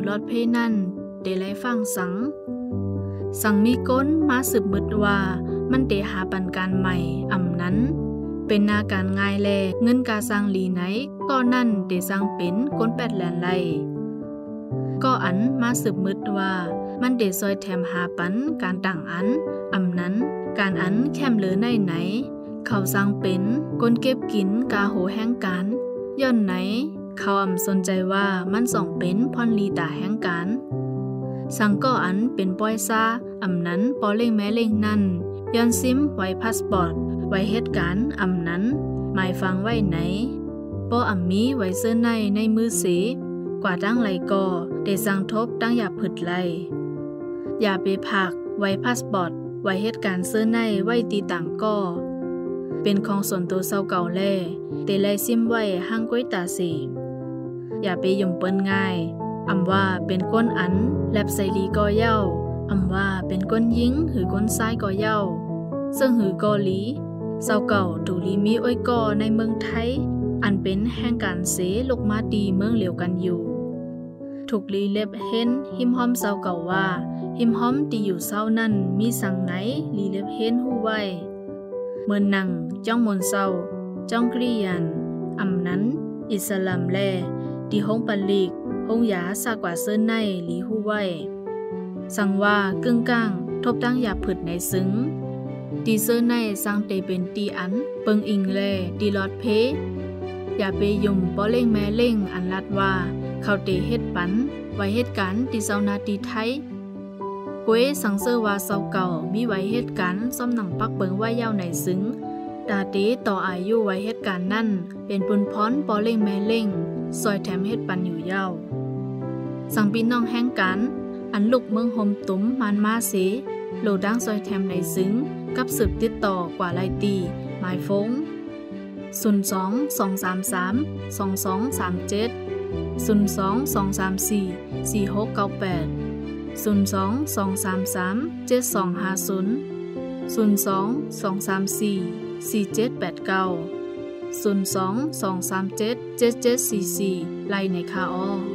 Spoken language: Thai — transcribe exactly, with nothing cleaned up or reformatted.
ลอดเพนั่นเดไลฟังสังสังมีก้นมาสืบมึดว่ามันเดหาปันการใหม่อ่ำนั้นเป็นนาการง่ายแลเงินกาสร้างลีไหนก็นั่นเดสร้างเป็นก้นแปดแหลนไลก็อันมาสืบมึดว่ามันเดซอยแถมหาปันการต่างอันอ่ำนั้นการอันแคมเหลือในไหนเขาสร้างเป็นก้นเก็บกินกาโหแห้งการย่อนไหนเขาอ่ำสนใจว่ามันส่องเป็นพรลีตาแห้งการสังก็อันเป็นป้อยซาอ่ำนั้นปอเล่งแม่เล่งนั่นย้อนซิมไว้พาสปอร์ตไว้เหตุการณ์อ่ำนั้นหมายฟังไว้ไหนปออ่ำมีไว้เสื้อในในมือสีกว่าตั้งไหลก่อเดสังทบตั้งอย่าผึดไหลอย่าไปผักไว้พาสปอร์ตไว้เหตุการณ์เสื้อในไว้ตีต่างก่อเป็นของส่วนตัวเศร้าเก่าแล่เตไลซิมไว้ห้างก้อยตาสีอย่าไปยุ่มเปิ้นง่ายอำว่าเป็นก้นอันแลบใส่ลีก่อเย้าอำว่าเป็นก้นยิงหือก้นซ้ายก่อเย้าซึ่งหือกอลีเศร้าเก่าดูลีมีอ้อยก่อในเมืองไทยอันเป็นแห่งการเสลูกมาดีเมืองเหลียวกันอยู่ถูกลีเล็บเห็นหิมห้อมเศร้าเก่าว่าหิมห้อมตีอยู่เศร้านั่นมีสังไหนลีเล็บเห็นหู้ไว้เมื่อนั่งจ้องมนเศร้าจ้องกรียันอำนั้นอิสลามแลดีห้องปันลีกห้องยาซากว่าเสื้อในหลีหู้ไว้สั่งว่ากึ่งกลางทบตั้งหยาผึดในซึ้งตีเสื้อในสร้างเตเป็นตีอันเปิงอิงแลตีลอดเพอย่าไปยุ่มป้อเล่งแม่เล่งอันลัดว่าเขาเตเฮ็ดปันไว้เหตุการณ์ตีเซานาตีไทยกวยสังเซอว่าเซาเก่ามีไว้เหตุการณ์ซ่อมหนังปักเปิงไว้ยาวในซึ้งตาเตต่ออายุไว้เหตุการณ์นั่นเป็นปุนพรป้อเล่งแม่เล่งซอยแถมเฮ็ดปันอยู่ยาวสังปีน้องแห่งกันอันลูกเมืองโฮมตุ้มมันมาเสโลดังซอยแถมในซึ้งกับสืบติดต่อกว่าลายตีหมายฟงศูนย์สองสองสามสามสองสองสามเจ็ดศูนย์สองสองสามสี่สี่หกเก้าแปดศูนย์สองสองสามสามเจ็ดสองห้าศูนย์ศูนย์สองสองสามสี่สี่เจ็ดแปดเก้าศูนย์สองสองสามเจ็ดเจ็ดเจ็ดสี่สี่ไล่ในคาออ